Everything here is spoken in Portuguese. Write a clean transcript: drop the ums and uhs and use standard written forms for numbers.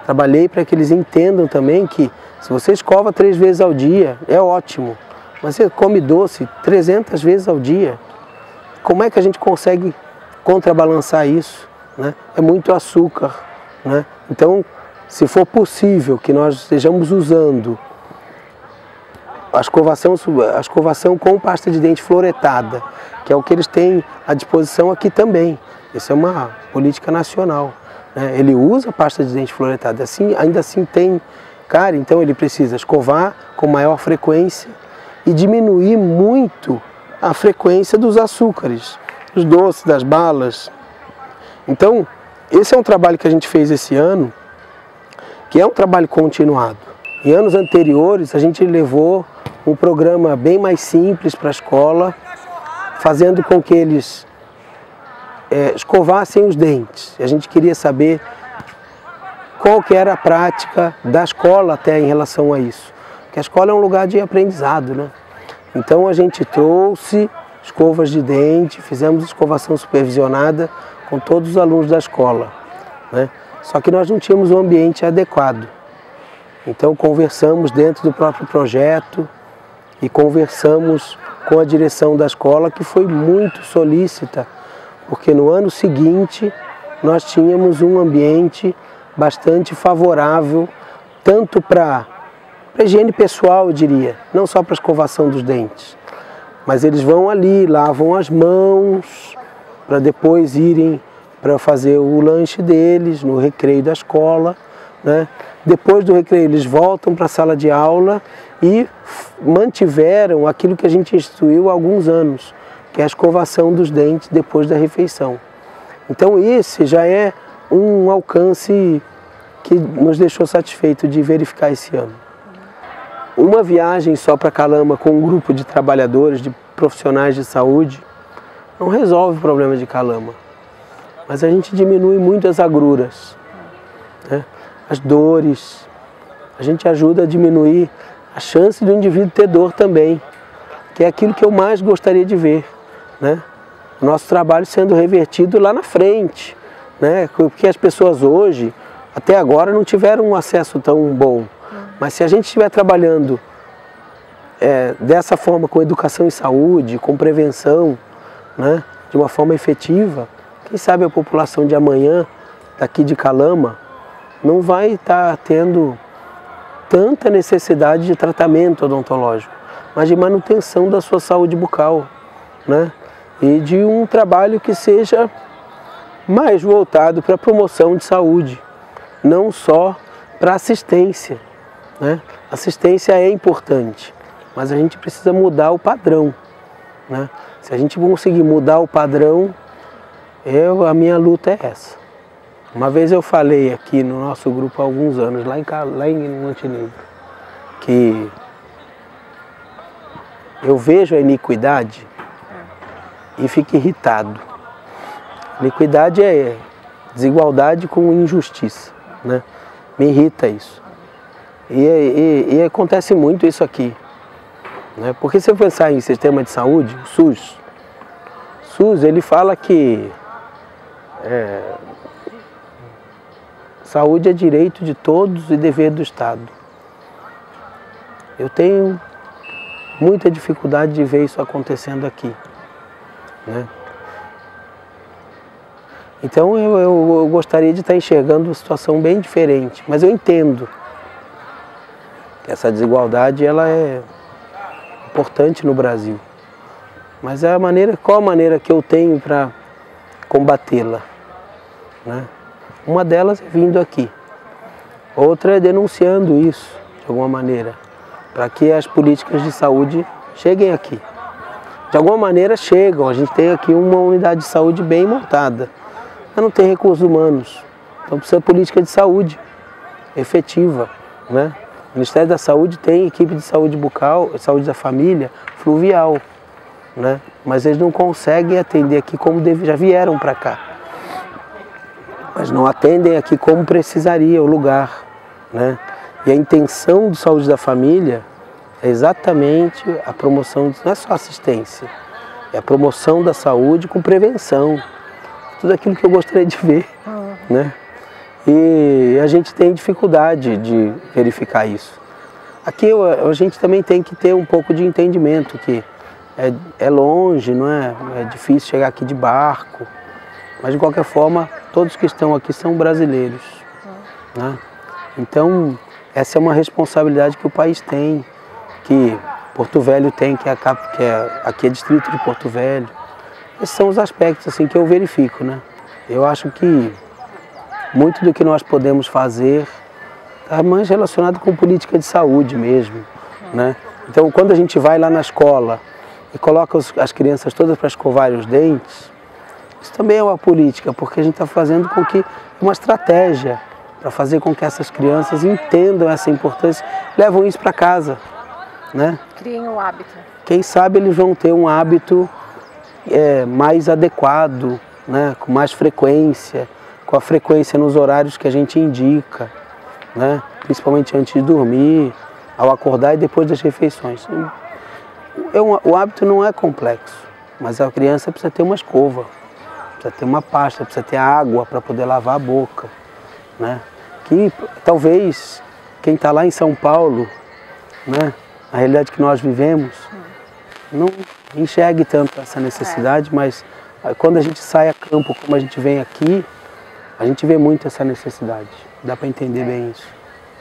trabalhei para que eles entendam também que se você escova 3 vezes ao dia, é ótimo. Mas você come doce 300 vezes ao dia. Como é que a gente consegue contrabalançar isso, né? É muito açúcar, né? Então, se for possível que nós estejamos usando a escovação com pasta de dente fluoretada, que é o que eles têm à disposição aqui também. Isso é uma política nacional, né? Ele usa pasta de dente fluoretada, assim, ainda assim tem cárie, então ele precisa escovar com maior frequência e diminuir muito a frequência dos açúcares, dos doces, das balas. Então, esse é um trabalho que a gente fez esse ano, que é um trabalho continuado. Em anos anteriores, a gente levou um programa bem mais simples para a escola, fazendo com que eles escovassem os dentes. A gente queria saber qual que era a prática da escola até em relação a isso. Porque a escola é um lugar de aprendizado, né? Então a gente trouxe escovas de dente, fizemos escovação supervisionada com todos os alunos da escola, né? Só que nós não tínhamos um ambiente adequado. Então conversamos dentro do próprio projeto e conversamos com a direção da escola, que foi muito solícita, porque no ano seguinte nós tínhamos um ambiente bastante favorável, tanto para higiene pessoal, eu diria, não só para a escovação dos dentes, mas eles vão ali, lavam as mãos, para depois irem para fazer o lanche deles no recreio da escola, né? Depois do recreio eles voltam para a sala de aula e mantiveram aquilo que a gente instituiu há alguns anos, que é a escovação dos dentes depois da refeição. Então esse já é um alcance que nos deixou satisfeito de verificar esse ano. Uma viagem só para Calama com um grupo de trabalhadores, de profissionais de saúde, não resolve o problema de Calama, mas a gente diminui muito as agruras, né? As dores, a gente ajuda a diminuir a chance do indivíduo ter dor também, que é aquilo que eu mais gostaria de ver, né? O nosso trabalho sendo revertido lá na frente, né? Porque as pessoas hoje, até agora, não tiveram um acesso tão bom. Mas se a gente estiver trabalhando dessa forma, com educação em saúde, com prevenção, né, de uma forma efetiva, quem sabe a população de amanhã, daqui de Calama, não vai estar tendo tanta necessidade de tratamento odontológico, mas de manutenção da sua saúde bucal, né, e de um trabalho que seja mais voltado para a promoção de saúde, não só para assistência, né? Assistência é importante, mas a gente precisa mudar o padrão, né? Se a gente conseguir mudar o padrão, a minha luta é essa. Uma vez eu falei aqui no nosso grupo há alguns anos, lá em Montenegro, que eu vejo a iniquidade e fico irritado. Iniquidade é desigualdade com injustiça, né? Me irrita isso. E acontece muito isso aqui, né? Porque se eu pensar em sistema de saúde, o SUS ele fala que saúde é direito de todos e dever do Estado. Eu tenho muita dificuldade de ver isso acontecendo aqui, né? Então eu gostaria de estar enxergando uma situação bem diferente, mas eu entendo que essa desigualdade ela é importante no Brasil, mas qual a maneira que eu tenho para combatê-la, né? Uma delas é vindo aqui, outra é denunciando isso de alguma maneira, para que as políticas de saúde cheguem aqui. De alguma maneira chegam, a gente tem aqui uma unidade de saúde bem montada, mas não tem recursos humanos, então precisa de política de saúde efetiva, né? O Ministério da Saúde tem equipe de saúde bucal, saúde da família, fluvial, né? Mas eles não conseguem atender aqui como já vieram para cá, mas não atendem aqui como precisaria o lugar, né? E a intenção de saúde da família é exatamente a promoção, não é só assistência, é a promoção da saúde com prevenção, tudo aquilo que eu gostaria de ver, né? E a gente tem dificuldade de verificar isso. Aqui a gente também tem que ter um pouco de entendimento que é longe, não é? É difícil chegar aqui de barco, mas de qualquer forma todos que estão aqui são brasileiros, né? Então essa é uma responsabilidade que o país tem, que Porto Velho tem, aqui é distrito de Porto Velho. Esses são os aspectos assim que eu verifico, né? Eu acho que muito do que nós podemos fazer está mais relacionado com política de saúde mesmo, né? Então, quando a gente vai lá na escola e coloca as crianças todas para escovarem os dentes, isso também é uma política, porque a gente está fazendo com que uma estratégia para fazer com que essas crianças entendam essa importância, levam isso para casa, né? Criem o hábito. Quem sabe eles vão ter um hábito mais adequado, né? Com mais frequência, com a frequência nos horários que a gente indica, né? Principalmente antes de dormir, ao acordar e depois das refeições. O hábito não é complexo, mas a criança precisa ter uma escova, precisa ter uma pasta, precisa ter água para poder lavar a boca, né? Que talvez quem está lá em São Paulo, né, a realidade que nós vivemos, não enxergue tanto essa necessidade, mas quando a gente sai a campo, como a gente vem aqui, a gente vê muito essa necessidade. Dá para entender bem isso.